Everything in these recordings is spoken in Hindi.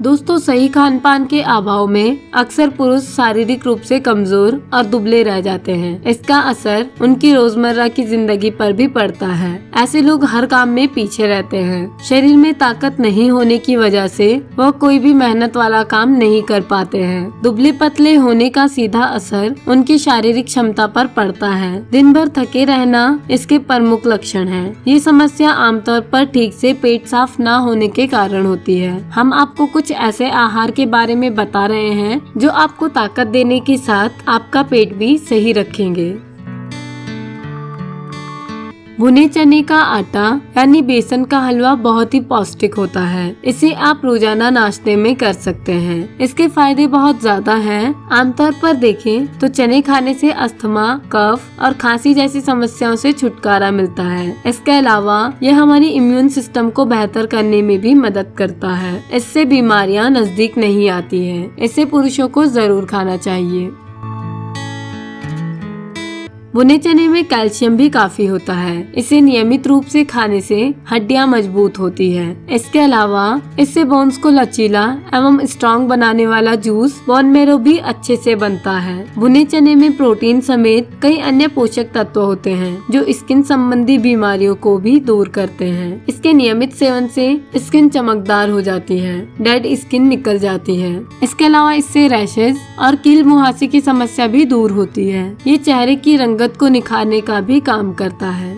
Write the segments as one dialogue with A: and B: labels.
A: दोस्तों, सही खान पान के अभाव में अक्सर पुरुष शारीरिक रूप से कमजोर और दुबले रह जाते हैं। इसका असर उनकी रोजमर्रा की जिंदगी पर भी पड़ता है। ऐसे लोग हर काम में पीछे रहते हैं। शरीर में ताकत नहीं होने की वजह से वह कोई भी मेहनत वाला काम नहीं कर पाते हैं। दुबले पतले होने का सीधा असर उनकी शारीरिक क्षमता पर पड़ता है। दिन भर थके रहना इसके प्रमुख लक्षण है। ये समस्या आमतौर पर ठीक से पेट साफ न होने के कारण होती है। हम आपको कुछ ऐसे आहार के बारे में बता रहे हैं जो आपको ताकत देने के साथ आपका पेट भी सही रखेंगे। भुने चने का आटा यानी बेसन का हलवा बहुत ही पौष्टिक होता है। इसे आप रोजाना नाश्ते में कर सकते हैं। इसके फायदे बहुत ज्यादा हैं। आमतौर पर देखें तो चने खाने से अस्थमा, कफ और खांसी जैसी समस्याओं से छुटकारा मिलता है। इसके अलावा यह हमारी इम्यून सिस्टम को बेहतर करने में भी मदद करता है। इससे बीमारियां नजदीक नहीं आती हैं। इसे पुरुषों को जरूर खाना चाहिए। भुने चने में कैल्शियम भी काफी होता है। इसे नियमित रूप से खाने से हड्डियां मजबूत होती है। इसके अलावा इससे बोन्स को लचीला एवं स्ट्रॉन्ग बनाने वाला जूस बोन मेरो भी अच्छे से बनता है। भुने चने में प्रोटीन समेत कई अन्य पोषक तत्व होते हैं जो स्किन संबंधी बीमारियों को भी दूर करते हैं। इसके नियमित सेवन से स्किन चमकदार हो जाती है, डेड स्किन निकल जाती है। इसके अलावा इससे रैशेज और कील मुहासे की समस्या भी दूर होती है। ये चेहरे की रंगत को निखारने का भी काम करता है।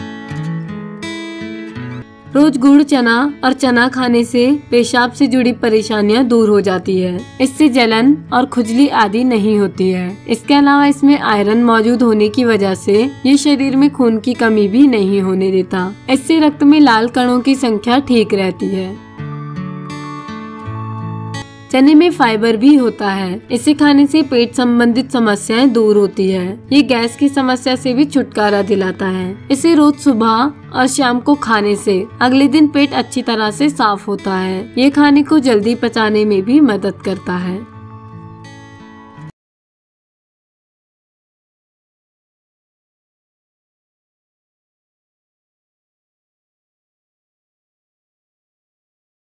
A: रोज गुड़ चना और चना खाने से पेशाब से जुड़ी परेशानियां दूर हो जाती है। इससे जलन और खुजली आदि नहीं होती है। इसके अलावा इसमें आयरन मौजूद होने की वजह से ये शरीर में खून की कमी भी नहीं होने देता। इससे रक्त में लाल कणों की संख्या ठीक रहती है। चने में फाइबर भी होता है। इसे खाने से पेट संबंधित समस्याएं दूर होती है। ये गैस की समस्या से भी छुटकारा दिलाता है। इसे रोज सुबह और शाम को खाने से अगले दिन पेट अच्छी तरह से साफ होता है। ये खाने को जल्दी पचाने में भी मदद करता है।